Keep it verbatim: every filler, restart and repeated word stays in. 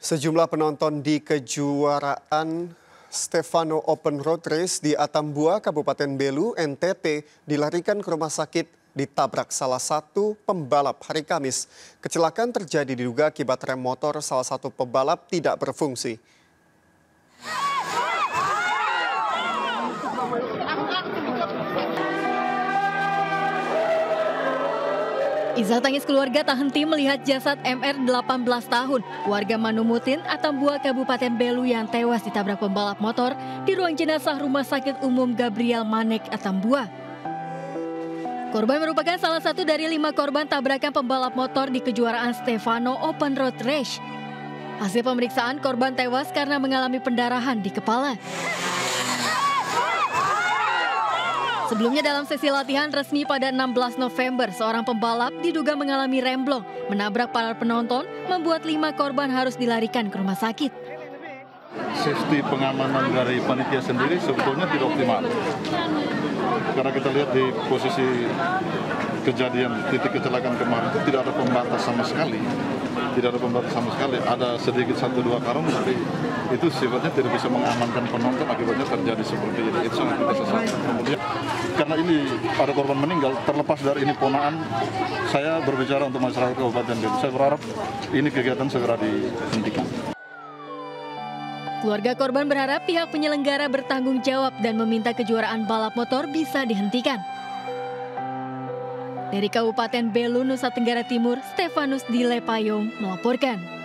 Sejumlah penonton di kejuaraan Stefano Open Road Race di Atambua, Kabupaten Belu, N T T dilarikan ke rumah sakit ditabrak salah satu pembalap hari Kamis. Kecelakaan terjadi diduga akibat rem motor salah satu pembalap tidak berfungsi. Isak tangis keluarga tak henti melihat jasad M R delapan belas tahun, warga Manumutin, Atambua, Kabupaten Belu yang tewas ditabrak pembalap motor di ruang jenazah Rumah Sakit Umum Gabriel Manek, Atambua. Korban merupakan salah satu dari lima korban tabrakan pembalap motor di kejuaraan Stefano Open Road Race. Hasil pemeriksaan, korban tewas karena mengalami pendarahan di kepala. Sebelumnya dalam sesi latihan resmi pada enam belas November, seorang pembalap diduga mengalami remblong, menabrak para penonton, membuat lima korban harus dilarikan ke rumah sakit. Safety pengamanan dari panitia sendiri sebetulnya tidak optimal. Karena kita lihat di posisi kejadian titik kecelakaan kemarin itu tidak ada pembatas sama sekali. Tidak ada pembatas sama sekali. Ada sedikit satu dua karung, tapi itu sifatnya tidak bisa mengamankan penonton, akibatnya terjadi seperti ini. Itu sangat tidak sesuai. Kemudian karena ini ada korban meninggal, terlepas dari ini ponaan, saya berbicara untuk masyarakat Kabupaten Belu. Saya berharap ini kegiatan segera dihentikan. Keluarga korban berharap pihak penyelenggara bertanggung jawab dan meminta kejuaraan balap motor bisa dihentikan. Dari Kabupaten Belu, Nusa Tenggara Timur, Stefanus Dilepayong melaporkan.